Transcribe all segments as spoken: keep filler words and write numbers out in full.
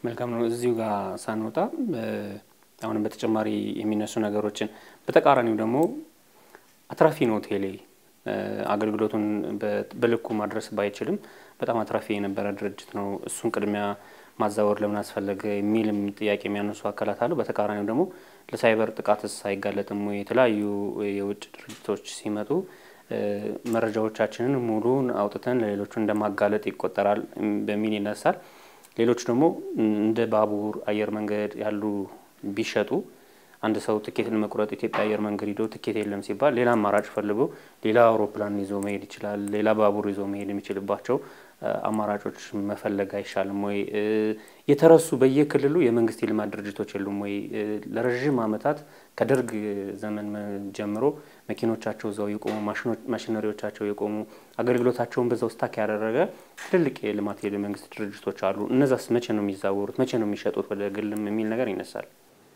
መልካም ነው እዚሁ ጋር ሳንወጣ አሁን በተጨማሪ የሚነሱ ነገሮችን በተቃራኒው ደግሞ አትራፊ ነው ቴሌ አገልግሎቱን በልኩ ማድረስ ባይችልም በጣም አትራፊ የነበረ ድርጅት ነው እሱን ቅድሚያ ማዛወር ለምን አስፈለገ የሚልም ጥያቄ የሚያነሱ አካላት አሉ በተቃራኒው ደግሞ ለሳይበር ጥቃትስ አይጋለጥም ወይ የተለያዩ የውጭ ድርጅቶች ሲመጡ መረጃዎቻችንን ሙሉን አውጥተን ለሌሎች እንደማጋለጥ ይቆጠራል በሚል ይነሳል ሌሎች ደግሞ እንደ ባቡር አየር መንገድ ያሉ ቢሸጡ አንድ ሰው ትኬት ለመቁረጥ ኢትዮጵያ አየር መንገድ ሄዶ ትኬት የለም ሲባል ሌላ አማራጭ ፈልጎ ሌላ አውሮፕላን ይዞ መሄድ ይችላል ሌላ ባቡር ይዞ መሄድ የሚችልባቸው አማራጮች መፈለግ አይሻልም ወይ የተረሱ በየክልሉ የመንግስት የልማት ድርጅቶች የሉም ወይ ለረጅም አመታት ከደርግ ዘመን ጀምሮ መኪኖቻቸው ዘው ይቆሙ ማሽነሪዎቻቸው ይቆሙ አገልግሎታቸውን በዛው ስታክ ያደረገ ትልቅ የልማት የመንግስት ድርጅቶች አሉ እነዛስ መቼ ነው የሚዛወሩት መቼ ነው የሚሸጡት ወደ ግልም የሚል ነገር ይነሳል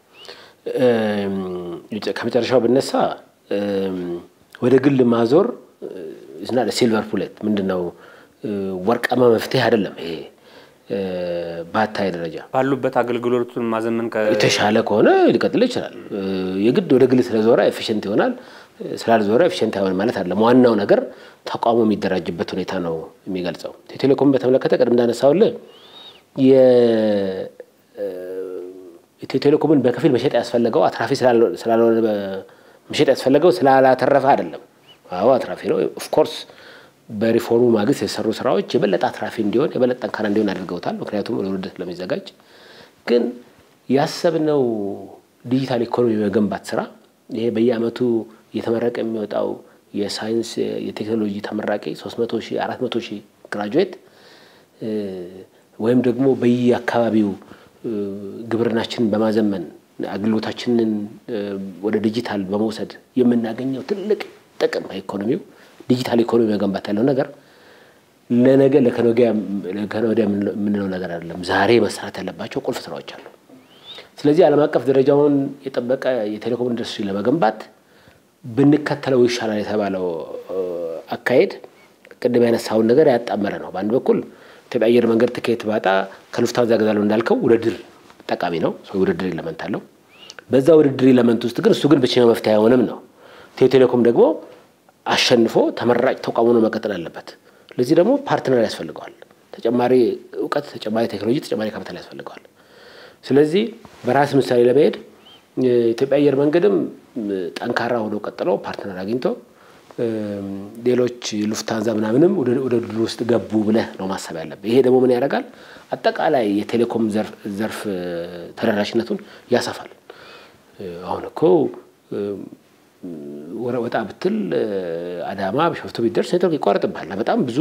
ከመጨረሻው በነሳ ወደ ግል ማዞር isna silver bullet ምንድነው ወርቃማ መፍትሄ አይደለም ይሄ ባታይ ደረጃ ባሉበት አገልግሎቱን ማዘመን ከተሻለ ከሆነ ሊቀጥል ይችላል የግድ ወደ ግል ስለዞራ ኤፊሺየንት ይሆናል ስላልዞራ ኤፊሺየንት አይሆንም ማለት አይደለም ዋናው ነገር ተቋሙ የሚደራጅበት ሁኔታ ነው የሚገልጸው ቴሌኮም በተመለከተ ቀደም እንዳነሳውለ የ ቴሌኮምን በከፊል መሸጥ ያስፈልገው አትራፊ ስላልሆነ መሸጥ ያስፈልገው ስላላተረፈ አይደለም አዎ አትራፊ ነው ኦፍ ኮርስ በሪፎርሙ ማግስት የሰሩ ስራዎች የበለጠ አትራፊ እንዲሆን የበለጠ ጠንካራ እንዲሆን አድርገውታል ምክንያቱም ለውድድር ለሚዘጋጅ ግን ያሰብነው ዲጂታል ኢኮኖሚ መገንባት ስራ ይሄ በየአመቱ የተመረቀ የሚወጣው የሳይንስ የቴክኖሎጂ ተመራቂ ሶስት መቶ ሺህ አራት መቶ ሺህ ግራጁዌት ወይም ደግሞ በየአካባቢው ግብርናችንን በማዘመን አገልግሎታችንን ወደ ዲጂታል በመውሰድ የምናገኘው ትልቅ ጥቅም ኢኮኖሚው ዲጂታል ኢኮኖሚ መገንባት ያለው ነገር ለነገ ለከነገያ ለከነገያ ምንለው ነገር አይደለም ዛሬ መስራት ያለባቸው ቁልፍ ስራዎች አሉ ስለዚህ ዓለም አቀፍ ደረጃውን የጠበቀ የቴሌኮም ኢንዱስትሪ ለመገንባት ብንከተለው ይሻላል የተባለው አካሄድ ቅድም ያነሳውን ነገር ያጣመረ ነው በአንድ በኩል ኢትዮጵያ አየር መንገድ ትኬት ባጣ ከሉፍታንዛ ገዛለው እንዳልከው ውድድር ጠቃሚ ነው ሰው ውድድር ኤሌመንት አለው በዛ ውድድር ኤሌመንት ውስጥ ግን እሱ ግን ብቻው መፍትሄ አይሆንም ነው ቴሌኮም ደግሞ አሸንፎ ተመራጭ ተቋም ሆኖ መቀጠል አለበት ለዚህ ደግሞ ፓርትነር ያስፈልጋል ተጨማሪ ዕውቀት ተጨማሪ ቴክኖሎጂ ተጨማሪ ካፒታል ያስፈልጋል ስለዚህ በራስ ምሳሌ ለመሄድ ኢትዮጵያ አየር መንገድም ጠንካራ ሆኖ ቀጥሎ ፓርትነር አግኝቶ ሌሎች ሉፍታንዛ ምናምንም ወደ ውድድር ውስጥ ገቡ ብለ ነው ማሰብ ያለበት ይሄ ደግሞ ምን ያደርጋል አጠቃላይ የቴሌኮም ዘርፍ ዘርፍ ተደራሽነቱን ያሰፋል አሁን እኮ ወጣ ብትል አዳማ በሽፍቱ ቢደርስ ኔትወርክ ይቋረጥባል በጣም ብዙ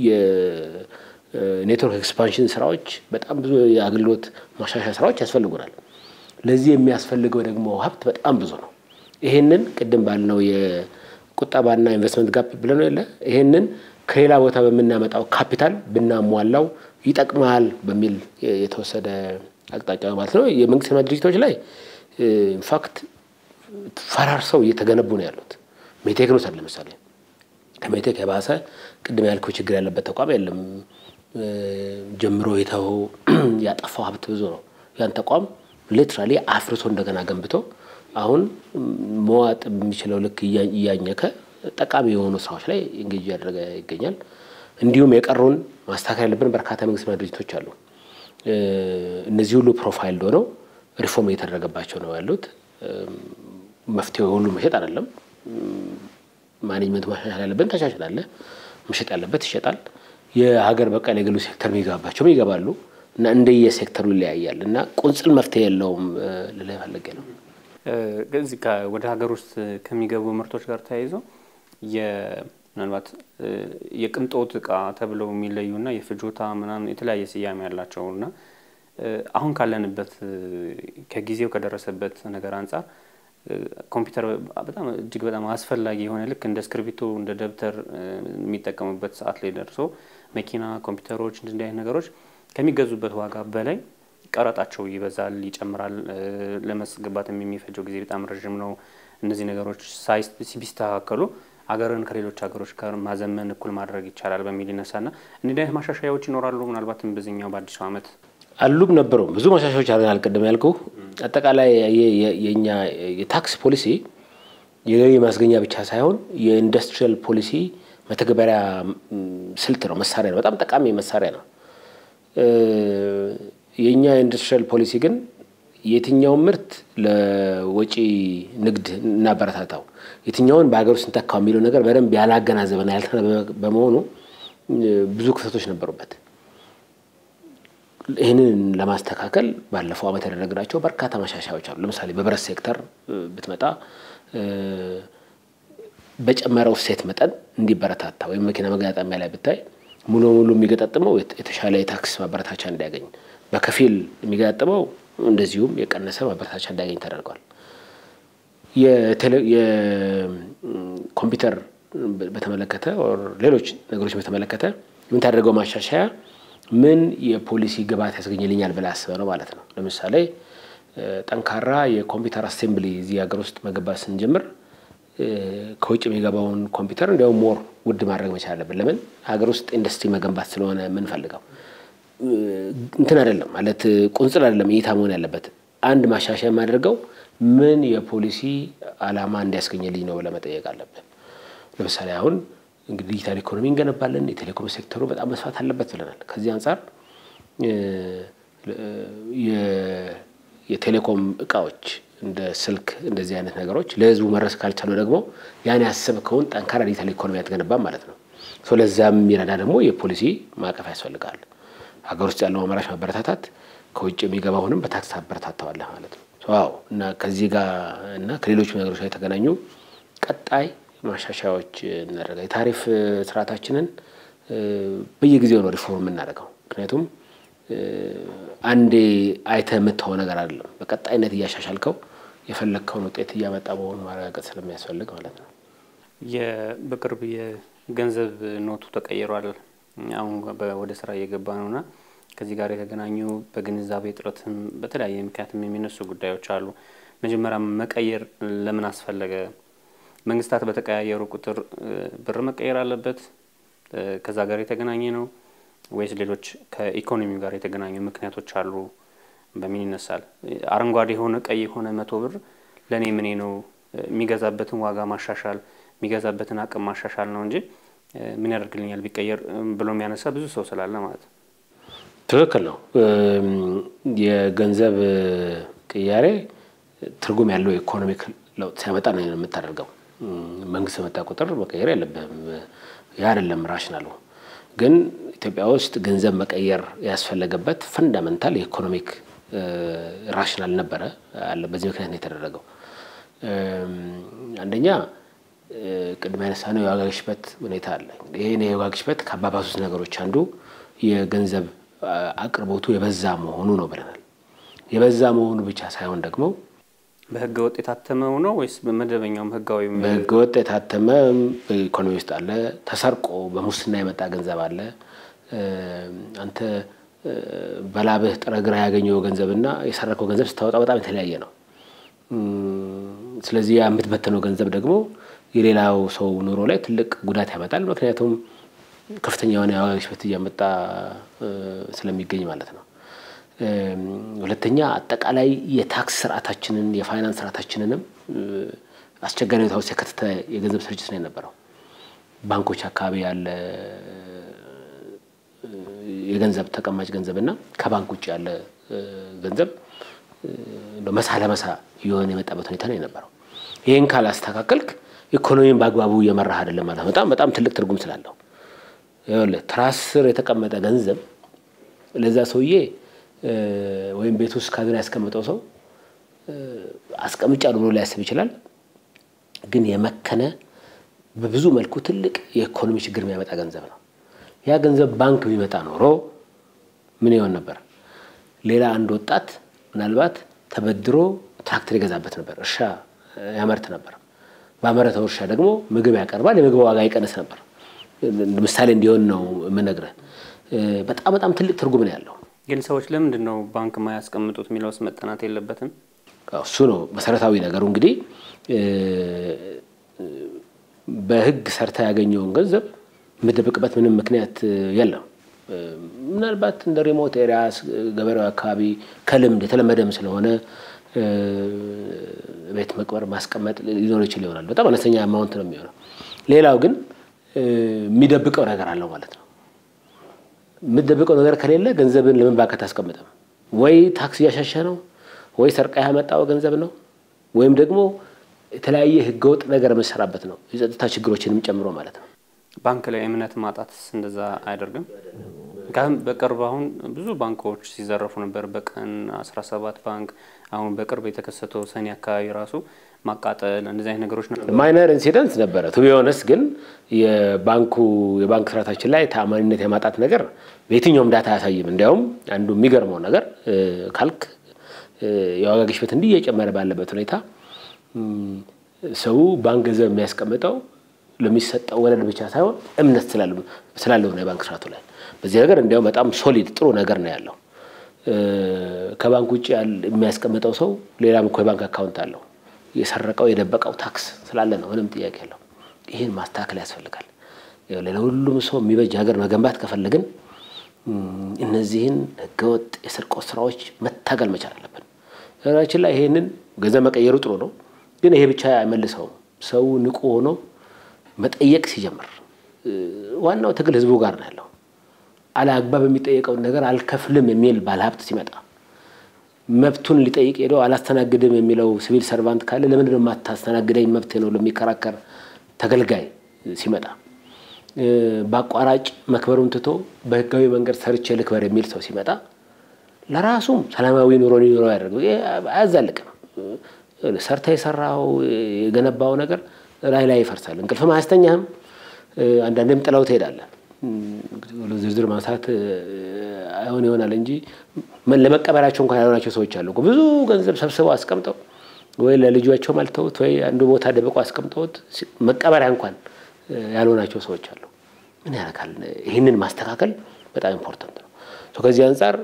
የኔትወርክ ኤክስፓንሽን ስራዎች በጣም ብዙ የአገልግሎት ማሻሻያ ስራዎች ያስፈልጉናል ለዚህ የሚያስፈልገው ደግሞ ሀብት በጣም ብዙ ነው ይሄንን ቅድም ባልነው የቁጠባና ኢንቨስትመንት ጋፕ ብለን ነው ያለ ይሄንን ከሌላ ቦታ በመናመጣው ካፒታል ብናሟላው ይጠቅማል በሚል የተወሰደ አቅጣጫ ማለት ነው የመንግስት ድርጅቶች ላይ ኢንፋክት ፈራርሰው እየተገነቡ ነው ያሉት ሜቴክ ነው ሰለ ለምሳሌ ከሜቴክ የባሰ ቅድም ያልከው ችግር ያለበት ተቋም የለም ጀምሮ የታው ያጠፋው ሀብት ብዙ ነው ያን ተቋም ሊትራሊ አፍርሶ እንደገና ገንብቶ አሁን መዋጥ የሚችለው ልክ ያኛከ ጠቃሚ የሆኑ ስራዎች ላይ እንግዲህ ያደረገ ይገኛል እንዲሁም የቀሩን ማስተካከል ያለብን በርካታ መንግስት ድርጅቶች አሉ እነዚህ ሁሉ ፕሮፋይል ሆነው ሪፎርም እየተደረገባቸው ነው ያሉት መፍትሄው ሁሉ መሸጥ አይደለም ማኔጅመንት ማሻሻል ያለበት ተሻሽላል መሸጥ ያለበት ይሸጣል የሀገር በቀል የግሉ ሴክተር የሚገባቸው ይገባሉ እና እንደየ ሴክተሩ ይለያያል እና ቁንጽል መፍትሄ የለውም ለለፈልገ ነው እዚህ ወደ ሀገር ውስጥ ከሚገቡ ምርቶች ጋር ተያይዞ የምናልባት የቅንጦት ዕቃ ተብለው የሚለዩና የፍጆታ ምናምን የተለያየ ስያሜ ያላቸውና አሁን ካለንበት ከጊዜው ከደረሰበት ነገር አንፃር ኮምፒውተር በጣም እጅግ በጣም አስፈላጊ የሆነ ልክ እንደ ስክሪፕቶ እንደ ደብተር የሚጠቀሙበት ሰዓት ላይ ደርሶ መኪና ኮምፒውተሮች እንደዚህ አይነት ነገሮች ከሚገዙበት ዋጋ በላይ ቀረጣቸው ይበዛል ይጨምራል ለመስገባት የሚፈጀው ጊዜ በጣም ረጅም ነው እነዚህ ነገሮች ሳይስ ቢስተካከሉ አገርን ከሌሎች ሀገሮች ጋር ማዘመን እኩል ማድረግ ይቻላል በሚል ይነሳና እንዴት ማሻሻያዎች ይኖራሉ ምናልባትም በዚህኛው በአዲስ አመት አሉም ነበሩ ብዙ ማሻሻያዎች አድርገናል። ቀደም ያልኩህ አጠቃላይ የኛ የታክስ ፖሊሲ የገቢ ማስገኛ ብቻ ሳይሆን የኢንዱስትሪያል ፖሊሲ መተግበሪያ ስልት ነው፣ መሳሪያ ነው፣ በጣም ጠቃሚ መሳሪያ ነው። የኛ ኢንዱስትሪያል ፖሊሲ ግን የትኛው ምርት ለወጪ ንግድ እናበረታታው የትኛውን በአገር ውስጥ እንተካው የሚለው ነገር በደንብ ያላገናዘበና ያልተነበበ በመሆኑ ብዙ ክፍተቶች ነበሩበት። ይህንን ለማስተካከል ባለፈው ዓመት ያደረግናቸው በርካታ ማሻሻያዎች አሉ። ለምሳሌ በብረት ሴክተር ብትመጣ በጨመረው ሴት መጠን እንዲበረታታ ወይም መኪና መገጣጠሚያ ላይ ብታይ ሙሉ ሙሉ የሚገጣጥመው የተሻለ የታክስ ማበረታቻ እንዲያገኝ፣ በከፊል የሚገጣጥመው እንደዚሁም የቀነሰ ማበረታቻ እንዲያገኝ ተደርጓል። የኮምፒውተር በተመለከተ ኦር ሌሎች ነገሮች በተመለከተ ምን ታደርገው ማሻሻያ ምን የፖሊሲ ግብዓት ያስገኝልኛል ብላ አስበህ ነው ማለት ነው። ለምሳሌ ጠንካራ የኮምፒውተር አሴምብሊ እዚህ ሀገር ውስጥ መገባት ስንጀምር ከውጭ የሚገባውን ኮምፒውተር እንዲያውም ሞር ውድ ማድረግ መቻል አለብን። ለምን ሀገር ውስጥ ኢንዱስትሪ መገንባት ስለሆነ ምን ፈልገው እንትን አይደለም ማለት ቁንጽል አይደለም እይታ መሆን ያለበት። አንድ ማሻሻያ የማደርገው ምን የፖሊሲ አላማ እንዲያስገኝልኝ ነው ለመጠየቅ አለብን። ለምሳሌ አሁን እንግዲህ ዲጂታል ኢኮኖሚ እንገነባለን፣ የቴሌኮም ሴክተሩ በጣም መስፋት አለበት ብለናል። ከዚህ አንፃር የቴሌኮም እቃዎች እንደ ስልክ እንደዚህ አይነት ነገሮች ለህዝቡ መድረስ ካልቻሉ ደግሞ ያን ያሰብከውን ጠንካራ ዲጂታል ኢኮኖሚ ያትገነባ ማለት ነው። ስለዛም የሚረዳ ደግሞ የፖሊሲ ማዕቀፍ ያስፈልጋል። ሀገር ውስጥ ያለው አማራጭ ማበረታታት ከውጭ የሚገባውንም በታክስ አበረታታዋለህ ማለት ነው። ዋው እና ከዚህ ጋር እና ከሌሎች ነገሮች ላይ ተገናኙ ቀጣይ ማሻሻያዎች እናደርጋ። የታሪፍ ስርዓታችንን በየጊዜው ነው ሪፎርም እናደርገው። ምክንያቱም አንዴ አይተህ የምትሆነ ነገር አይደለም፣ በቀጣይነት እያሻሻልከው የፈለግከውን ውጤት እያመጣ መሆኑን ማረጋገጥ ስለሚያስፈልግ ማለት ነው። በቅርብ የገንዘብ ኖቱ ተቀይሯል። አሁን ወደ ስራ እየገባ ነውና ከዚህ ጋር የተገናኙ በግንዛቤ ጥረትም በተለያየ ምክንያትም የሚነሱ ጉዳዮች አሉ። መጀመሪያ መቀየር ለምን አስፈለገ? መንግስታት በተቀያየሩ ቁጥር ብር መቀየር አለበት? ከዛ ጋር የተገናኘ ነው ወይስ ሌሎች ከኢኮኖሚው ጋር የተገናኙ ምክንያቶች አሉ? በምን ይነሳል? አረንጓዴ ሆነ ቀይ ሆነ መቶ ብር ለኔ ምን ነው የሚገዛበትን ዋጋ ማሻሻል የሚገዛበትን አቅም ማሻሻል ነው እንጂ ምን ያደርግልኛል ቢቀየር ብሎ የሚያነሳ ብዙ ሰው ስላለ ማለት ነው። ትክክል ነው። የገንዘብ ቅያሬ ትርጉም ያለው ኢኮኖሚክ ለውጥ ሲያመጣ ነው የምታደርገው። መንግስት መጣ ቁጥር መቀየር የለበትም ያ አይደለም ራሽናሉ። ግን ኢትዮጵያ ውስጥ ገንዘብ መቀየር ያስፈልገበት ፈንዳሜንታል ኢኮኖሚክ ራሽናል ነበረ አለ። በዚህ ምክንያት ነው የተደረገው። አንደኛ ቅድመ ያነሳነው የዋጋ ግሽበት ሁኔታ አለ። ይሄን የዋጋ ግሽበት ከአባባሱት ነገሮች አንዱ የገንዘብ አቅርቦቱ የበዛ መሆኑ ነው ብለናል። የበዛ መሆኑ ብቻ ሳይሆን ደግሞ በህገ ወጥ የታተመው ነው ወይስ በመደበኛው ህጋዊ? በህገ ወጥ የታተመ በኢኮኖሚ ውስጥ አለ። ተሰርቆ በሙስና የመጣ ገንዘብ አለ። አንተ በላብህ ጥረግራ ያገኘው ገንዘብና የሰረቀው ገንዘብ ስታወጣ በጣም የተለያየ ነው። ስለዚህ ያ የምትበተነው ገንዘብ ደግሞ የሌላው ሰው ኑሮ ላይ ትልቅ ጉዳት ያመጣል። ምክንያቱም ከፍተኛ የሆነ የዋጋ ግሽበት እያመጣ ስለሚገኝ ማለት ነው። ሁለተኛ አጠቃላይ የታክስ ስርዓታችንን የፋይናንስ ስርዓታችንንም አስቸጋሪ ሁኔታ ውስጥ የከተተ የገንዘብ ስርጭት ነው የነበረው። ባንኮች አካባቢ ያለ የገንዘብ ተቀማጭ ገንዘብና ከባንክ ውጭ ያለ ገንዘብ ለመሳ ለመሳ የሆነ የመጣበት ሁኔታ ነው የነበረው። ይሄን ካላስተካከልክ ኢኮኖሚን በአግባቡ እየመራህ አይደለም ማለት ነው። በጣም በጣም ትልቅ ትርጉም ስላለው ይኸውልህ ትራስር የተቀመጠ ገንዘብ ለዛ ሰውዬ ወይም ቤት ውስጥ ካዝና ያስቀመጠው ሰው አስቀምጫለሁ ብሎ ሊያስብ ይችላል። ግን የመከነ በብዙ መልኩ ትልቅ የኢኮኖሚ ችግር የሚያመጣ ገንዘብ ነው። ያ ገንዘብ ባንክ ቢመጣ ኖሮ ምን ይሆን ነበር? ሌላ አንድ ወጣት ምናልባት ተበድሮ ትራክተር ይገዛበት ነበር፣ እርሻ ያመርት ነበር። ባመረተው እርሻ ደግሞ ምግብ ያቀርባል፣ የምግብ ዋጋ ይቀንስ ነበር። ምሳሌ እንዲሆን ነው የምነግርህ። በጣም በጣም ትልቅ ትርጉም ነው ያለው። ግን ሰዎች ለምንድን ነው ባንክ ማያስቀምጡት የሚለውስ መጠናት የለበትም? እሱ ነው መሰረታዊ ነገሩ። እንግዲህ በህግ ሰርታ ያገኘውን ገንዘብ ምድብቅበት ምንም ምክንያት የለም። ምናልባት እንደ ሪሞት ኤሪያስ ገበሬው አካባቢ ከልምድ የተለመደም ስለሆነ ቤት መቅበር ማስቀመጥ ሊኖር ይችላል ይሆናል በጣም አነስተኛ አማውንት ነው የሚሆነው ሌላው ግን የሚደብቀው ነገር አለው ማለት ነው የሚደብቀው ነገር ከሌለ ገንዘብን ለምን ባንክ ታስቀምጠም ወይ ታክስ ያሻሻ ነው ወይ ሰርቃ ያመጣው ገንዘብ ነው ወይም ደግሞ የተለያየ ህገወጥ ነገር መስራበት ነው የጸጥታ ችግሮችንም ጨምሮ ማለት ነው ባንክ ላይ እምነት ማጣት እንደዛ አይደርግም ጋም በቅርብ አሁን ብዙ ባንኮች ሲዘረፉ ነበር በቀን አስራ ሰባት ባንክ አሁን በቅርብ የተከሰተው ሰኔ አካባቢ ራሱ ማቃጠል እንደዚህ አይነት ነገሮች ነበር ማይነር ኢንሲደንት ነበር ቱ ቢ ኦነስት ግን የባንኩ የባንክ ስራታችን ላይ ታማኝነት የማጣት ነገር በየትኛውም ዳታ ያሳይም እንዲያውም አንዱ የሚገርመው ነገር ካልክ የዋጋ ግሽበት እንዲህ እየጨመረ ባለበት ሁኔታ ሰው ባንክ ገንዘብ የሚያስቀምጠው ለሚሰጠው ወለድ ብቻ ሳይሆን እምነት ስላለው ስላለው ነው የባንክ ስራቱ ላይ በዚህ ነገር እንዲያውም በጣም ሶሊድ ጥሩ ነገር ነው ያለው ከባንክ ውጪ የሚያስቀምጠው ሰው ሌላም እኮ የባንክ አካውንት አለው የሰረቀው የደበቀው ታክስ ስላለ ነው ምንም ጥያቄ የለው ይሄን ማስተካከል ያስፈልጋል ለሁሉም ሰው የሚበጅ ሀገር መገንባት ከፈለግን እነዚህን ህገወጥ የስርቆት ስራዎች መታገል መቻል አለብን ራችን ላይ ይሄንን ገንዘብ መቀየሩ ጥሩ ነው ግን ይሄ ብቻ አይመልሰው ሰው ንቁ ሆኖ መጠየቅ ሲጀምር ዋናው ትግል ህዝቡ ጋር ነው ያለው አላግባብ የሚጠየቀው ነገር አልከፍልም የሚል ባለሀብት ሲመጣ መብቱን ሊጠይቅ ሄዶ አላስተናግድም የሚለው ሲቪል ሰርቫንት ካለ ለምን ነው ማታስተናግደኝ መብቴ ነው ለሚከራከር ተገልጋይ ሲመጣ ባቋራጭ መክበሩን ትቶ በህጋዊ መንገድ ሰርቼ ልክበር የሚል ሰው ሲመጣ ለራሱም ሰላማዊ ኑሮ ሊኖር ያደርገው አያዛልቅም ሰርተ የሰራው የገነባው ነገር ላይ ላይ ይፈርሳል እንቅልፍ ማስተኛም አንዳንዴም ጥላው ትሄዳለ ዝርዝር ማሳት አይሆን ይሆናል እንጂ ምን ለመቀበራቸው እንኳን ያልሆናቸው ሰዎች አሉ ብዙ ገንዘብ ሰብስበው አስቀምጠው ወይ ለልጆቻቸው ማልተውት ወይ አንዱ ቦታ ደብቀው አስቀምጠውት መቀበሪያ እንኳን ያልሆናቸው ሰዎች አሉ ምን ያረካል ይሄንን ማስተካከል በጣም ኢምፖርታንት ነው ሶ ከዚህ አንፃር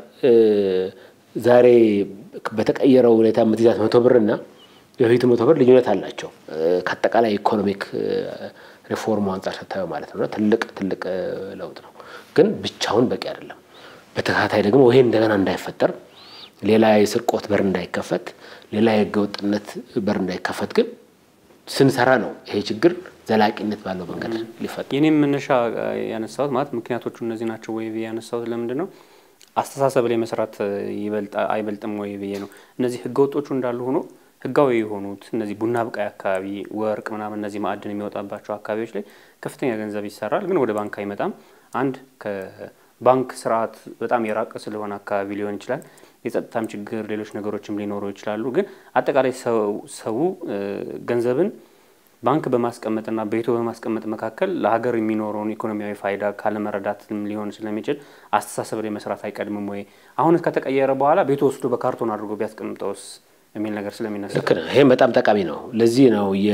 ዛሬ በተቀየረው ሁኔታ ምትይዛት መቶ ብርና የፊት መቶ ብር ልዩነት አላቸው ከአጠቃላይ ኢኮኖሚክ ሪፎርም አንፃር ተታዩ ማለት ነው ትልቅ ትልቅ ለውጥ ነው ግን ብቻውን በቂ አይደለም በተካታይ ደግሞ ይሄ እንደገና እንዳይፈጠር ሌላ የስርቆት በር እንዳይከፈት ሌላ የህገወጥነት በር እንዳይከፈት ግን ስንሰራ ነው ይሄ ችግር ዘላቂነት ባለው መንገድ ሊፈጠር የኔም መነሻ ያነሳሁት ማለት ምክንያቶቹ እነዚህ ናቸው ወይ ያነሳሁት ለምንድን ነው አስተሳሰብ ላይ መስራት ይበልጥ አይበልጥም ወይ ብዬ ነው እነዚህ ህገወጦቹ እንዳሉ ሆኖ ህጋዊ የሆኑት እነዚህ ቡና ብቃይ አካባቢ ወርቅ ምናምን እነዚህ ማዕድን የሚወጣባቸው አካባቢዎች ላይ ከፍተኛ ገንዘብ ይሰራል ግን ወደ ባንክ አይመጣም አንድ ከባንክ ስርዓት በጣም የራቀ ስለሆነ አካባቢ ሊሆን ይችላል የጸጥታም ችግር ሌሎች ነገሮችም ሊኖሩ ይችላሉ ግን አጠቃላይ ሰው ሰው ገንዘብን ባንክ በማስቀመጥና ቤቱ በማስቀመጥ መካከል ለሀገር የሚኖረውን ኢኮኖሚያዊ ፋይዳ ካለመረዳትም ሊሆን ስለሚችል አስተሳሰብ ላይ መስራት አይቀድምም ወይ አሁን ከተቀየረ በኋላ ቤቱ ወስዶ በካርቶን አድርጎ ቢያስቀምጠውስ የሚል ነገር ስለሚነሳ ልክ ነው ይሄ በጣም ጠቃሚ ነው ለዚህ ነው የ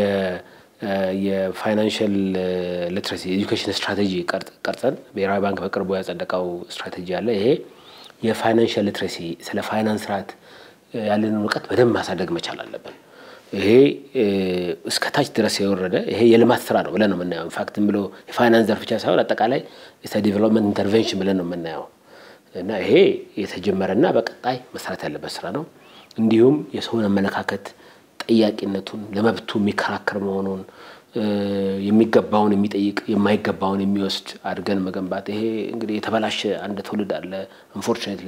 የፋይናንሻል ሊትሬሲ ኤጁኬሽን ስትራቴጂ ቀርጸን ብሔራዊ ባንክ በቅርቡ ያጸደቀው ስትራቴጂ አለ ይሄ የፋይናንሻል ሊትሬሲ ስለ ፋይናንስ ራት ያለንን ዕውቀት በደንብ ማሳደግ መቻል አለብን ይሄ እስከ ታች ድረስ የወረደ ይሄ የልማት ስራ ነው ብለን ነው የምናየው ኢንፋክት ብሎ የፋይናንስ ዘርፍ ብቻ ሳይሆን አጠቃላይ የስተ ዲቨሎፕመንት ኢንተርቬንሽን ብለን ነው የምናየው እና ይሄ የተጀመረና በቀጣይ መስራት ያለበት ስራ ነው እንዲሁም የሰውን አመለካከት ጠያቂነቱን ለመብቱ የሚከራከር መሆኑን የሚገባውን የሚጠይቅ የማይገባውን የሚወስድ አድርገን መገንባት ይሄ እንግዲህ የተበላሸ አንድ ትውልድ አለ አንፎርቹኔትሊ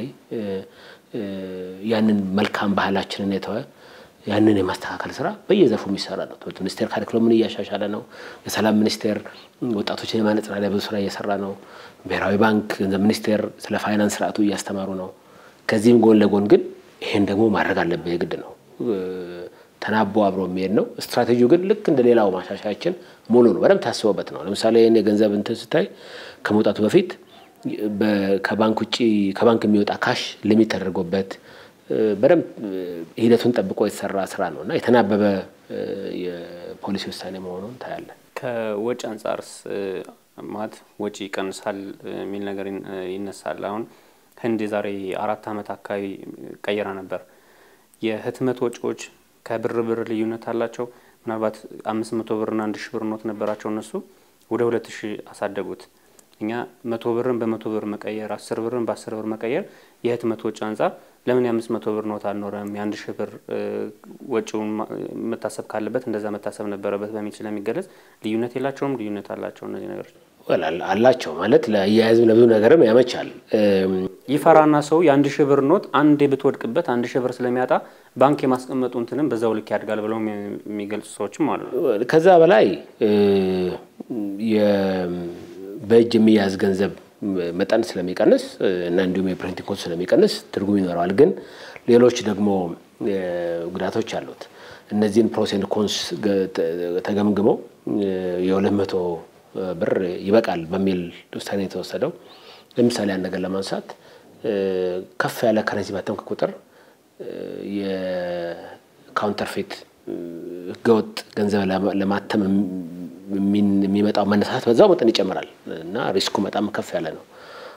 ያንን መልካም ባህላችንን የተወ ያንን የማስተካከል ስራ በየዘርፉ የሚሰራ ነው ትምህርት ሚኒስቴር ካሪኩለምን እያሻሻለ ነው የሰላም ሚኒስቴር ወጣቶችን የማነጽ ላይ ብዙ ስራ እየሰራ ነው ብሔራዊ ባንክ ገንዘብ ሚኒስቴር ስለ ፋይናንስ ስርዓቱ እያስተማሩ ነው ከዚህም ጎን ለጎን ግን ይሄን ደግሞ ማድረግ አለበት የግድ ነው ተናቦ አብሮ የሚሄድ ነው ስትራቴጂው ግን ልክ እንደሌላው ማሻሻያችን ሙሉ ነው በደም ታስቦበት ነው ለምሳሌ እኔ ገንዘብ እንትን ስታይ ከመውጣቱ በፊት ከባንክ ውጪ ከባንክ የሚወጣ ካሽ ሊሚት ተደርጎበት በደም ሂደቱን ጠብቆ የተሰራ ስራ ነውና የተናበበ የፖሊሲ ውሳኔ መሆኑን ታያለ ከወጭ አንፃርስ ማት ወጪ ቀንሳል የሚል ነገር ይነሳል አሁን ህንድ ዛሬ አራት አመት አካባቢ ቀየራ ነበር የህትመት ወጪዎች ከብር ብር ልዩነት አላቸው ምናልባት አምስት መቶ ብር እና አንድ ሺህ ብር ኖት ነበራቸው እነሱ ወደ ሁለት ሺህ አሳደጉት እኛ መቶ ብርን በመቶ ብር መቀየር አስር ብርን በአስር ብር መቀየር የህትመት ወጪ አንፃር ለምን የአምስት መቶ ብር ኖት አልኖረም የአንድ ሺህ ብር ወጪውን መታሰብ ካለበት እንደዛ መታሰብ ነበረበት በሚል ስለሚገለጽ ልዩነት የላቸውም ልዩነት አላቸው እነዚህ ነገሮች ወላል አላቸው ማለት ለያያዝ ለብዙ ነገርም ያመቻል ይፈራና ሰው የአንድ ሺህ ብር ኖት አንዴ በትወድቅበት አንድ ሺህ ብር ስለሚያጣ ባንክ የማስቀመጡ እንትንም በዛው ልክ ያድጋል ብለው የሚገልጹ ሰዎችም አሉ ከዛ በላይ የ በእጅ የሚያዝ ገንዘብ መጠን ስለሚቀንስ እና እንዲሁም የፕሪንቲንግ ኮስት ስለሚቀንስ ትርጉም ይኖራል ግን ሌሎች ደግሞ ጉዳቶች አሉት እነዚህን ፕሮስ ኤንድ ኮንስ ተገምግመው የሁለት መቶ ብር ይበቃል በሚል ውሳኔ ተወሰደው ለምሳሌ አንድ ነገር ለማንሳት ከፍ ያለ ከረንሲ ባተም ቁጥር የካውንተርፌት ገውጥ ገንዘብ ለማተም የሚመጣው መነሳት በዛው መጠን ይጨምራል እና ሪስኩ በጣም ከፍ ያለ ነው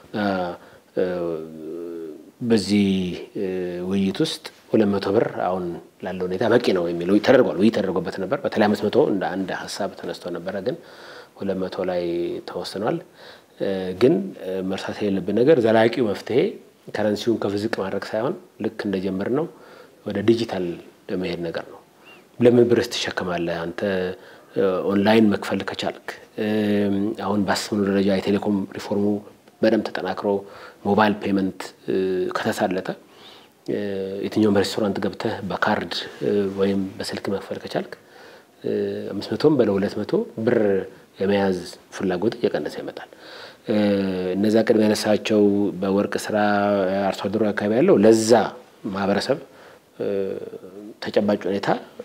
በዚህ ውይይት ውስጥ ሁለት መቶ ብር አሁን ላለው ሁኔታ በቂ ነው የሚለው ተደርጓል ወይ ተደርጎበት ነበር በተለይ አምስት መቶ እንደ አንድ ሐሳብ ተነስቶ ነበር ግን ሁለት መቶ ላይ ተወስኗል ግን መርሳት የሌለብን ነገር ዘላቂው መፍትሄ ከረንሲውን ከፍዝቅ ማድረግ ሳይሆን ልክ እንደጀመር ነው ወደ ዲጂታል ለመሄድ ነገር ነው ለምን ብር ተሸከማለህ አንተ ኦንላይን መክፈል ከቻልክ አሁን ባስመኑ ደረጃ የቴሌኮም ሪፎርሙ በደም ተጠናክሮ ሞባይል ፔመንት ከተሳለተ የትኛው ሬስቶራንት ገብተህ በካርድ ወይም በስልክ መክፈል ከቻልክ አምስት መቶ በለው ሁለት መቶ ብር የመያዝ ፍላጎት እየቀነሰ ይመጣል እነዛ ቅድም ያነሳቸው በወርቅ ስራ አርሶ አደሩ አካባቢ ያለው ለዛ ማህበረሰብ ተጨባጭ ሁኔታ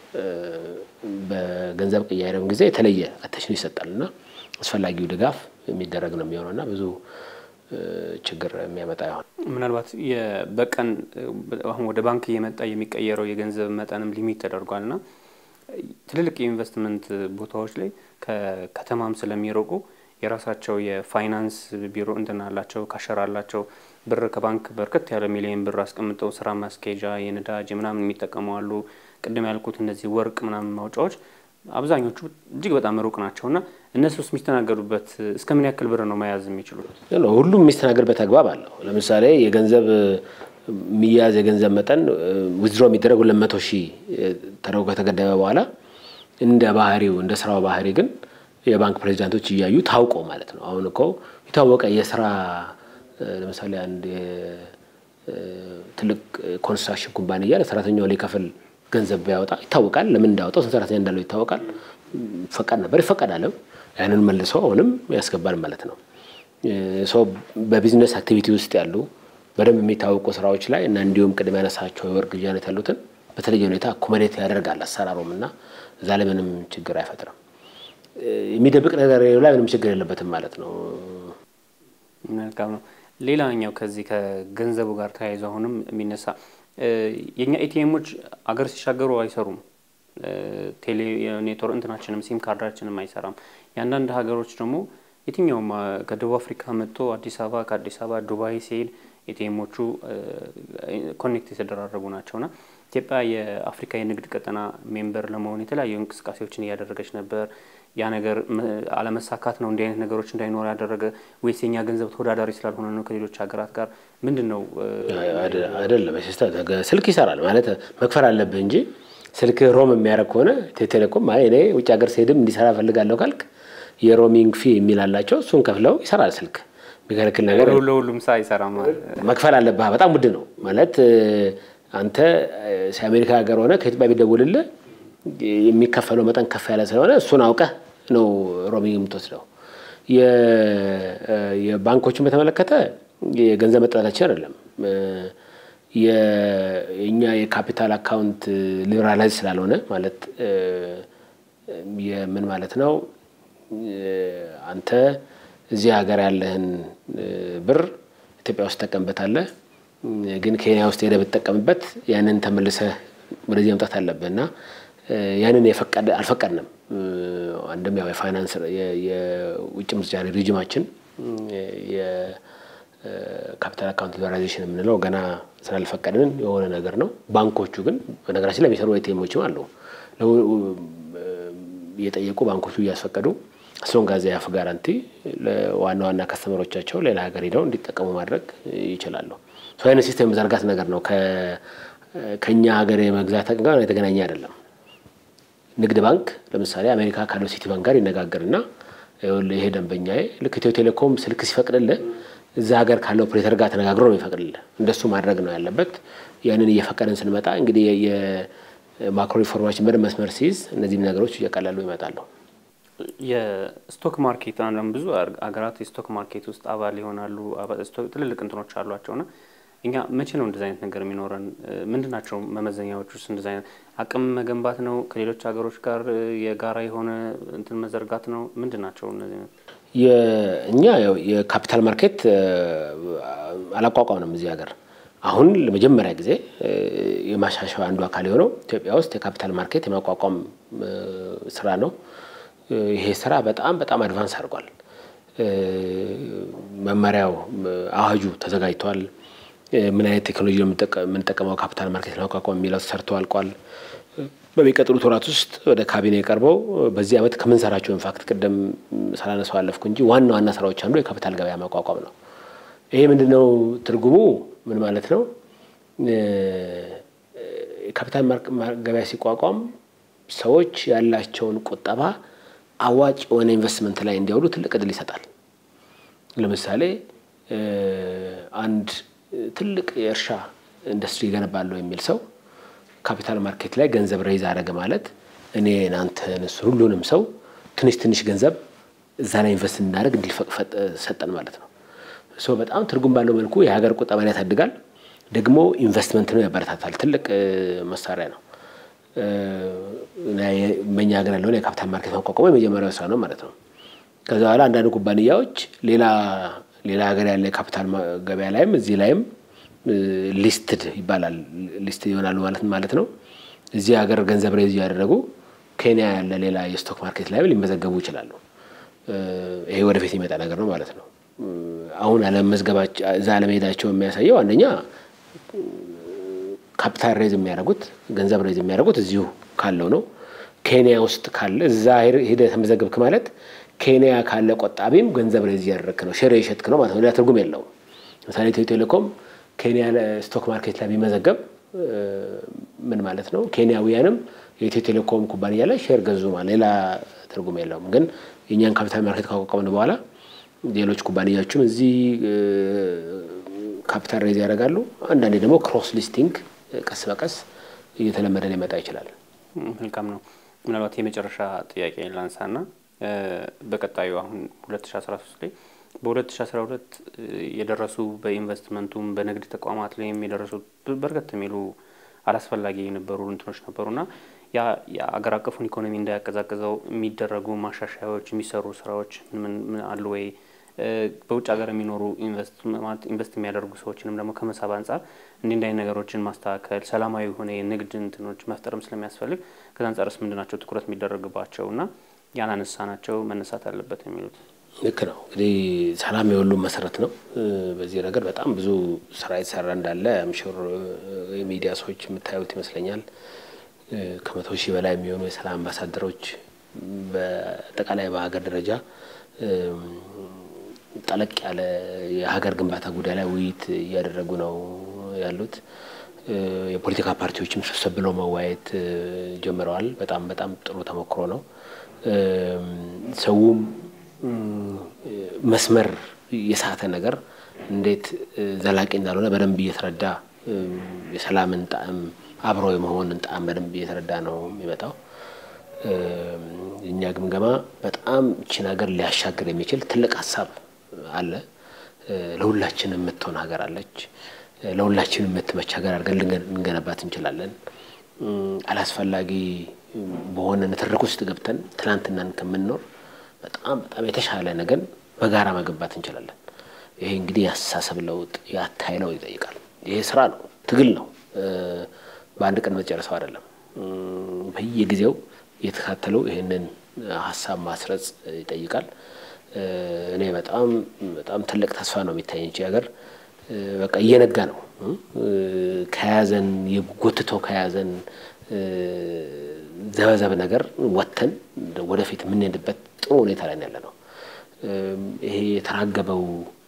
በገንዘብ ቅያሬው ጊዜ የተለየ አቴንሽን ይሰጣልና አስፈላጊው ድጋፍ የሚደረግ ነው የሚሆነውና ብዙ ችግር የሚያመጣ ይሆን ምናልባት የበቀን አሁን ወደ ባንክ እየመጣ የሚቀየረው የገንዘብ መጠንም ሊሚት ተደርጓልና ትልልቅ ኢንቨስትመንት ቦታዎች ላይ ከከተማም ስለሚሮቁ የራሳቸው የፋይናንስ ቢሮ እንደናላቸው ካሸራላቸው ብር ከባንክ በርከት ያለ ሚሊዮን ብር አስቀምጠው ስራ ማስኬጃ የነዳጅ ምናምን የሚጠቀሙ አሉ ቅድም ያልኩት እነዚህ ወርቅ ምናምን ማውጫዎች አብዛኞቹ እጅግ በጣም ሩቅ ናቸውና እነሱስ የሚስተናገዱበት እስከምን ያክል ብር ነው መያዝ የሚችሉት ነው ሁሉም የሚስተናገድበት አግባብ አለው ለምሳሌ የገንዘብ ሚያዝ የገንዘብ መጠን ዊዝድሮ የሚደረግ ሁለት መቶ ሺህ ተረው ከተገደበ በኋላ እንደ ባህሪው እንደ ስራው ባህሪ ግን የባንክ ፕሬዝዳንቶች ይያዩ ታውቆ ማለት ነው አሁን እኮ ይታወቀ የስራ ለምሳሌ አንድ ትልቅ ኮንስትራክሽን ኩባንያ ለሰራተኛው ሊከፍል ገንዘብ ያወጣ ይታወቃል ለምን እንዳወጣው ሰራተኛ እንዳለው ይታወቃል ፈቃድ ነበር ይፈቀዳል ያንን መልሶ አሁንም ያስገባል ማለት ነው ሶ በቢዝነስ አክቲቪቲ ውስጥ ያሉ በደንብ የሚታወቁ ስራዎች ላይ እና እንዲሁም ቅድም ያነሳቸው የወርቅ ጃነት ያሉትን በተለየ ሁኔታ ኮሞዴት ያደርጋል አሰራሩምና እዛ ላይ ምንም ችግር አይፈጥርም የሚደብቅ ነገር ላይ ምንም ችግር የለበትም ማለት ነው መልካም ነው ሌላኛው ከዚህ ከገንዘቡ ጋር ተያይዞ አሁንም የሚነሳ የኛ ኤቲኤሞች አገር ሲሻገሩ አይሰሩም ቴሌ ኔትወርክ እንትናችንም ሲም ካርዳችንም አይሰራም ያንዳንድ ሀገሮች ደግሞ የትኛውም ከደቡብ አፍሪካ መጥቶ አዲስ አበባ ከአዲስ አበባ ዱባይ ሲሄድ ኤቲኤሞቹ ኮኔክት የተደራረጉ ናቸውና ኢትዮጵያ የአፍሪካ የንግድ ቀጠና ሜምበር ለመሆን የተለያዩ እንቅስቃሴዎችን ያደረገች ነበር ያ ነገር አለመሳካት ነው እንደ አይነት ነገሮች እንዳይኖር ያደረገ ወይስ የኛ ገንዘብ ተወዳዳሪ ስላልሆነ ነው ከሌሎች ሀገራት ጋር ምንድነው አይደለም ሲስተም ስልክ ይሰራል ማለት መክፈል አለበት እንጂ ስልክ ሮም የሚያረክ ሆነ ቴሌኮም ማለት እኔ ውጭ ሀገር ሲሄድም እንዲሰራ ፈልጋለሁ ካልክ የሮሚንግ ፊ የሚላላቸው እሱን ከፍለው ይሰራል ስልክ በከለከለ ነገር ሁሉም ሳይ ይሰራ ማለት መክፈል አለበት በጣም ውድ ነው ማለት አንተ አሜሪካ ሀገር ሆነ ከኢትዮጵያ ቢደውልልህ የሚከፈለው መጠን ከፍ ያለ ስለሆነ እሱን አውቀህ ነው ሮሚንግ የምትወስደው የ የባንኮችን በተመለከተ የገንዘብ መጠናቸው አይደለም የኛ የካፒታል አካውንት ሊበራላይዝ ስላልሆነ ማለት የምን ማለት ነው አንተ እዚህ ሀገር ያለህን ብር ኢትዮጵያ ውስጥ ተቀምበታለህ ግን ኬንያ ውስጥ ሄደህ ብትጠቀምበት ያንን ተመልሰህ ወደዚህ መምጣት አለብህና ያንን የፈቀደ አልፈቀድንም አንደም ያው የፋይናንስ የውጭ ምንዛሪ ሪጅማችን የካፒታል አካውንት ሊበራላይዜሽን የምንለው ገና ስላልፈቀድን የሆነ ነገር ነው ባንኮቹ ግን በነገራችን ላይ የሚሰሩ ኤቲኤሞችም አሉ የጠየቁ ባንኮቹ እያስፈቀዱ አስሎን ጋዜ ያፍ ጋራንቲ ለዋና ዋና ከስተመሮቻቸው ሌላ ሀገር ሄደው እንዲጠቀሙ ማድረግ ይችላሉ። ሶይነ ሲስተም ዘርጋት ነገር ነው። ከ ከኛ ሀገር የመግዛት ጋር የተገናኘ አይደለም። ንግድ ባንክ ለምሳሌ አሜሪካ ካለው ሲቲ ባንክ ጋር ይነጋገርና ይሄ ደንበኛዬ ልክ ኢትዮ ቴሌኮም ስልክ ሲፈቅድልህ እዛ ሀገር ካለው ኦፕሬተር ጋር ተነጋግሮ ነው ይፈቅድልህ። እንደሱ ማድረግ ነው ያለበት። ያንን እየፈቀደን ስንመጣ እንግዲህ የማክሮ ሪፎርማችን በደንብ መስመር ሲይዝ እነዚህ ነገሮች እየቀላሉ ይመጣሉ። የስቶክ ማርኬት አንደም ብዙ አገራት የስቶክ ማርኬት ውስጥ አባል ይሆናሉ። ስቶክ ትልልቅ እንትኖች አሏቸውና እኛ መቼ ነው እንደዛ አይነት ነገር የሚኖረን? ምንድናቸው መመዘኛዎቹስ? እንደዛ አይነት አቅም መገንባት ነው? ከሌሎች ሀገሮች ጋር የጋራ የሆነ እንትን መዘርጋት ነው? ምንድናቸው እነዚህ ነው? የኛ ያው የካፒታል ማርኬት አላቋቋምንም እዚህ ሀገር። አሁን ለመጀመሪያ ጊዜ የማሻሻያ አንዱ አካል የሆነው ኢትዮጵያ ውስጥ የካፒታል ማርኬት የማቋቋም ስራ ነው። ይሄ ስራ በጣም በጣም አድቫንስ አድርጓል። መመሪያው አዋጁ ተዘጋጅቷል። ምን አይነት ቴክኖሎጂ ነው የምንጠቀመው ካፒታል ማርኬት ለማቋቋም የሚለው ሰርቶ አልቋል። በሚቀጥሉት ወራት ውስጥ ወደ ካቢኔ ቀርበው በዚህ አመት ከመንሰራቸው ኢንፋክት ቀደም ሰላነሳው አለፍኩ እንጂ ዋና ዋና ስራዎች አንዱ የካፒታል ገበያ ማቋቋም ነው። ይሄ ምንድነው ትርጉሙ? ምን ማለት ነው? የካፒታል ገበያ ሲቋቋም ሰዎች ያላቸውን ቁጠባ አዋጭ የሆነ ኢንቨስትመንት ላይ እንዲያውሉ ትልቅ እድል ይሰጣል። ለምሳሌ አንድ ትልቅ የእርሻ ኢንዱስትሪ ገነባለሁ የሚል ሰው ካፒታል ማርኬት ላይ ገንዘብ ሬይዝ አደረገ ማለት እኔ እናንተ ሁሉንም ሰው ትንሽ ትንሽ ገንዘብ እዛ ላይ ኢንቨስት እናደርግ እንዲፈቅፈጥ ሰጠን ማለት ነው። ሶ በጣም ትርጉም ባለው መልኩ የሀገር ቁጠባን ያሳድጋል፣ ደግሞ ኢንቨስትመንት ነው ያበረታታል። ትልቅ መሳሪያ ነው። በእኛ ሀገር ያለውን የካፒታል ማርኬት ማቋቋም የመጀመሪያው ስራ ነው ማለት ነው። ከዛ በኋላ አንዳንድ ኩባንያዎች ሌላ ሌላ ሀገር ያለ ካፒታል ገበያ ላይም እዚህ ላይም ሊስትድ ይባላል ሊስት ይሆናሉ ማለት ማለት ነው። እዚህ ሀገር ገንዘብ ሬዝ ያደረጉ ኬንያ ያለ ሌላ የስቶክ ማርኬት ላይ ሊመዘገቡ ይችላሉ። ይሄ ወደፊት ይመጣ ነገር ነው ማለት ነው። አሁን ዓለም መዝገባቸው እዛ ለመሄዳቸው የሚያሳየው አንደኛ ካፒታል ሬዝ የሚያደርጉት ገንዘብ ሬዝ የሚያደርጉት እዚሁ ካለው ነው። ኬንያ ውስጥ ካለ እዛ ሄደ ተመዘገብክ ማለት ኬንያ ካለ ቆጣቢም ገንዘብ ሬዝ ያደረክ ነው፣ ሼር እየሸጥክ ነው ማለት ነው። ሌላ ትርጉም የለውም። ለምሳሌ ኢትዮ ቴሌኮም ኬንያ ስቶክ ማርኬት ላይ ቢመዘገብ ምን ማለት ነው? ኬንያውያንም የኢትዮ ቴሌኮም ኩባንያ ላይ ሼር ገዙ ማለት ሌላ ትርጉም የለውም። ግን የኛን ካፒታል ማርኬት ካቋቋምን በኋላ ሌሎች ኩባንያዎችም እዚህ ካፒታል ሬዝ ያደርጋሉ። አንዳንዴ ደግሞ ክሮስ ሊስቲንግ ቀስ በቀስ እየተለመደ ሊመጣ ይችላል። መልካም ነው። ምናልባት የመጨረሻ ጥያቄ ላንሳና በቀጣዩ አሁን ሁለት ሺህ አስራ ሶስት ላይ በ2012 የደረሱ በኢንቨስትመንቱም በንግድ ተቋማት ላይ የሚደረሱ በርከት የሚሉ አላስፈላጊ የነበሩ እንትኖች ነበሩና ያ የአገር አቀፉን ኢኮኖሚ እንዳያቀዛቅዘው የሚደረጉ ማሻሻያዎች የሚሰሩ ስራዎች ምን ምን አሉ ወይ? በውጭ ሀገር የሚኖሩ ኢንቨስትመንት ኢንቨስት የሚያደርጉ ሰዎችንም ደግሞ ከመሳብ አንፃር እንዲህ እንዲህ ነገሮችን ማስተካከል ሰላማዊ የሆነ የንግድ እንትኖች መፍጠርም ስለሚያስፈልግ ከዛ አንፃርስ ምንድናቸው ትኩረት የሚደረግባቸውና ያናነሳናቸው መነሳት አለበት የሚሉት? ልክ ነው። እንግዲህ ሰላም የሁሉ መሰረት ነው። በዚህ ነገር በጣም ብዙ ስራ ይሰራ እንዳለ አምሹር የሚዲያ ሰዎች የምታዩት ይመስለኛል። ከመቶ ሺህ በላይ የሚሆኑ የሰላም አምባሳደሮች በተቃላይ በሀገር ደረጃ ጠለቅ ያለ የሀገር ግንባታ ጉዳይ ላይ ውይይት እያደረጉ ነው ያሉት። የፖለቲካ ፓርቲዎችም ተሰብስበው ብለው መዋየት ጀምረዋል። በጣም በጣም ጥሩ ተሞክሮ ነው። ሰውም መስመር የሳተ ነገር እንዴት ዘላቂ እንዳልሆነ በደንብ እየተረዳ የሰላምን ጣዕም አብሮ የመሆንን ጣዕም በደንብ እየተረዳ ነው የሚመጣው። እኛ ግምገማ በጣም እቺ ነገር ሊያሻግር የሚችል ትልቅ ሐሳብ አለ። ለሁላችንም የምትሆን ሀገር አለች። ለሁላችንም የምትመች ሀገር አድርገን ልንገነባት እንችላለን። አላስፈላጊ በሆነ ንትርክ ውስጥ ገብተን ትላንትናን ከምንኖር በጣም በጣም የተሻለ ነገር በጋራ መገንባት እንችላለን። ይሄ እንግዲህ ያሳሰብ ለውጥ ያታይ ለውጥ ይጠይቃል። ይሄ ስራ ነው፣ ትግል ነው። በአንድ ቀን መጨረሻው አይደለም። በየጊዜው የተካተለው ይሄንን ሐሳብ ማስረጽ ይጠይቃል። እኔ በጣም በጣም ትልቅ ተስፋ ነው የሚታየኝ። እቺ ሀገር በቃ እየነጋ ነው። ከያዘን የጎትቶ ከያዘን ዘበዘብ ነገር ወተን ወደፊት የምንሄድበት ጥሩ ሁኔታ ላይ ያለ ነው። ይሄ የተራገበው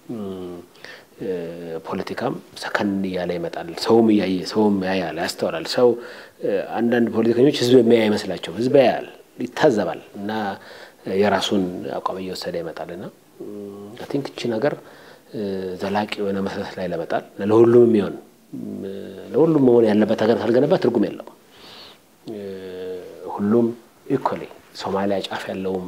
ፖለቲካም ሰከን እያለ ይመጣል። ሰውም ያየ ሰውም ያያል ያስተዋላል። ሰው አንዳንድ ፖለቲከኞች ህዝብ የሚያይ አይመስላቸው ህዝብ ያያል ይታዘባል እና የራሱን አቋም እየወሰደ ይመጣልና አይ ቲንክ እቺ ነገር ዘላቂ የሆነ መሰረት ላይ ለመጣል ለሁሉም የሚሆን ለሁሉም መሆን ያለበት ሀገር ካልገነባ ትርጉም የለውም። ሁሉም ኢኳሊ ሶማሊያ ጫፍ ያለውም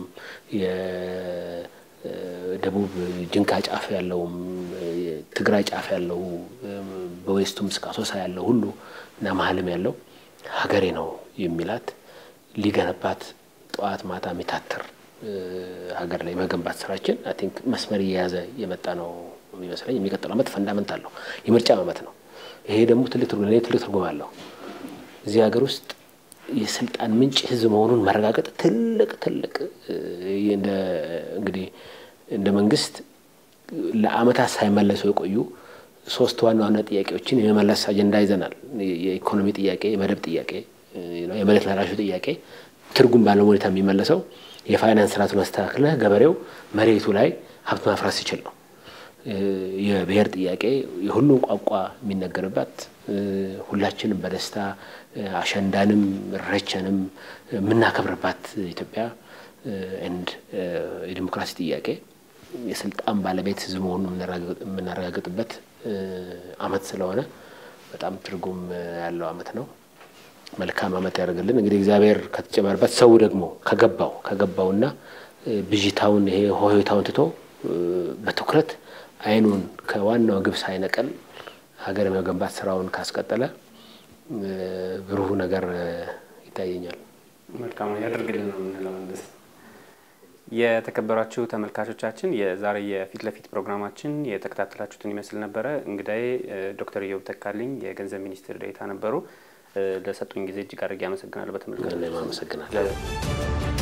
የደቡብ ጅንካ ጫፍ ያለውም ትግራይ ጫፍ ያለው በዌስቱም ስቃሶሳ ያለው ሁሉ እና መሀልም ያለው ሀገሬ ነው የሚላት ሊገነባት ጧት ማታ የሚታተር ሀገር ላይ መገንባት ስራችን አይ ቲንክ መስመር እየያዘ የመጣ ነው የሚመስለኝ። የሚቀጥለው አመት ፈንዳመንታል ነው የምርጫ አመት ነው። ይሄ ደግሞ ትልቅ ትርጉም ለኔ ትልቅ ትርጉም አለው። እዚህ ሀገር ውስጥ የስልጣን ምንጭ ህዝብ መሆኑን ማረጋገጥ ትልቅ ትልቅ እንደ እንግዲህ እንደ መንግስት ለአመታት ሳይመለሱ የቆዩ ሶስት ዋና ዋና ጥያቄዎችን የመመለስ አጀንዳ ይዘናል። የኢኮኖሚ ጥያቄ፣ የመደብ ጥያቄ፣ የመሬት ላራሹ ጥያቄ ትርጉም ባለው ሁኔታ የሚመለሰው የፋይናንስ ስርዓቱን አስተካክለ ገበሬው መሬቱ ላይ ሀብት ማፍራት ሲችል ነው። የብሔር ጥያቄ የሁሉም ቋንቋ የሚነገርበት ሁላችንም በደስታ አሸንዳንም ረቸንም የምናከብርባት ኢትዮጵያ እንድ የዲሞክራሲ ጥያቄ የስልጣን ባለቤት ህዝብ መሆኑን የምናረጋግጥበት አመት ስለሆነ በጣም ትርጉም ያለው አመት ነው። መልካም አመት ያደርግልን። እንግዲህ እግዚአብሔር ከተጨመረበት ሰው ደግሞ ከገባው ከገባውና ብጂታውን ይሄ ሆይታውን ትቶ በትኩረት አይኑን ከዋናው ግብ ሳይነቀል ሀገር የመገንባት ስራውን ካስቀጠለ ብሩህ ነገር ይታየኛል። መልካም ያደርግልን ነው የምንለው። እንደዚህ የተከበራችሁ ተመልካቾቻችን የዛሬ የፊት ለፊት ፕሮግራማችን የተከታተላችሁትን ይመስል ነበር። እንግዳዬ ዶክተር ኢዮብ ተካልኝ የገንዘብ ሚኒስትር ዴኤታ ነበሩ። ለሰጡኝ ጊዜ እጅግ አድርጌ አመሰግናለሁ። በተመልካቾች አመሰግናለሁ።